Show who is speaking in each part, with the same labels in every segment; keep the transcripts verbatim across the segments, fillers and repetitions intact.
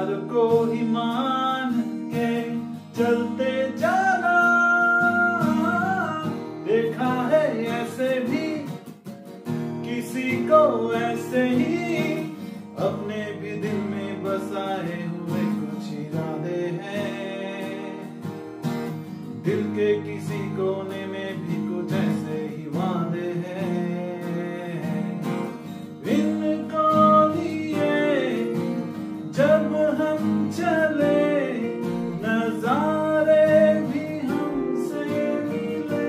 Speaker 1: प्यार को ही मान के चलते जाना। देखा है ऐसे भी किसी को ऐसे ही, अपने भी दिल में बसाए हुए कुछ इरादे हैं। दिल के किसी कोने में भी कुछ ऐसे ही वादे हैं। इनको लिए जब हम चले नजारे भी हमसे मिले।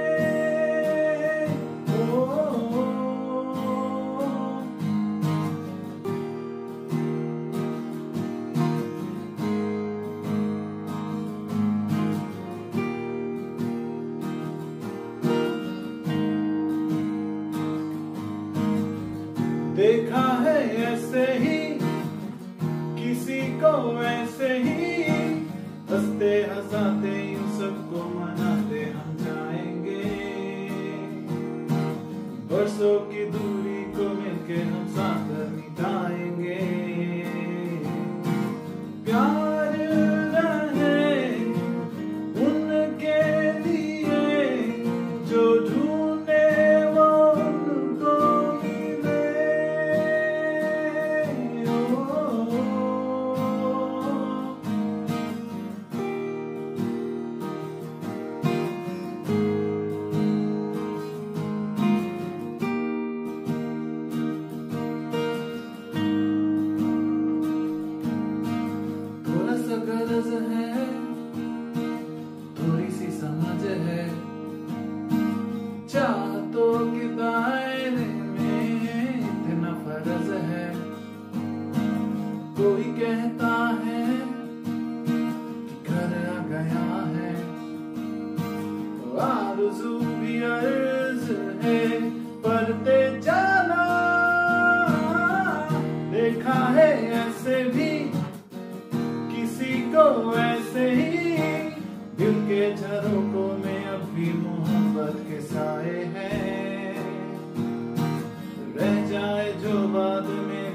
Speaker 1: ओ, ओ, ओ, देखा है ऐसे ही किसी को ऐसे ही, हंसते हंसाते इन सबको मनाते हम जाएंगे। बरसों की दूरी को मिलके हम साथ मिटाएंगे। प्यार रहे उनके लिए जो ढूंढे वो उनको मिले। थोड़ा सा गरज है, थोड़ी सी समझ है, चाहतों के दायरे में इतना फर्ज है। कोई कहता है कि घर आ गया है, आरज़ू भी अर्ज है, पढ़ते जाना। देखा है ऐसे भी किसी को ऐसे ही, दिल के झरोकों में अब भी मोहब्बत के साए हैं। रह जाए जो बाद में